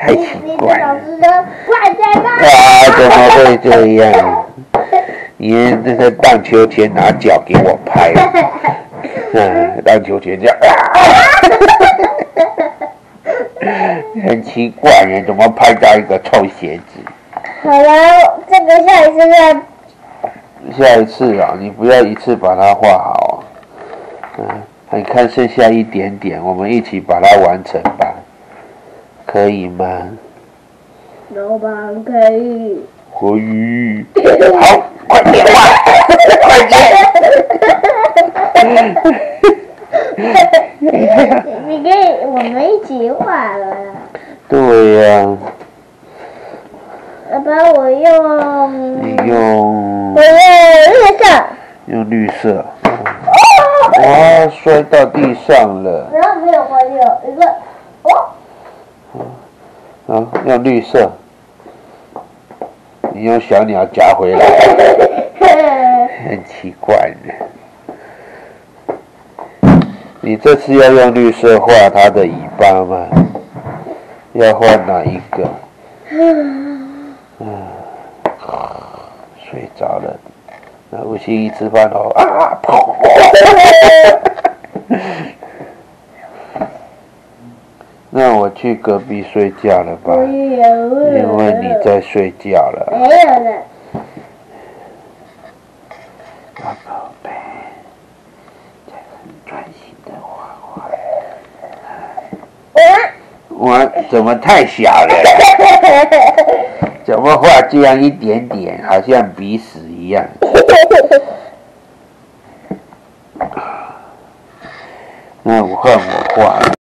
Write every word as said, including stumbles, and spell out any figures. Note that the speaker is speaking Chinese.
太奇怪了。 老师说快点吧。 啊，怎么会这样？你那个荡秋千拿脚给我拍，嗯，荡秋千这样，啊、很奇怪耶，怎么拍到一个臭鞋子？ 好了，这个下一次再。 下一次啊，你不要一次把它画好，嗯，你看剩下一点点，我们一起把它完成吧，可以吗？ 老板可以。 可以。好，快点画，快点。 你可以，我们一起画了。 对呀、啊。 爸爸，我用。 你用。 我用绿色。 用绿色。哦、哇，摔到地上了。 然后没有坏掉一个。哦。 啊，用绿色。你用小鸟夹回来。很奇怪的。你这次要用绿色画它的尾巴吗？要画哪一个？嗯，睡着了。那吴昕一吃饭后啊，砰！那我去隔壁睡觉了吧？因为你在睡觉了。 没有了。 宝贝，在很专心的画画。我怎么太小了？怎么画这样一点点，好像鼻屎一样？那我换我画。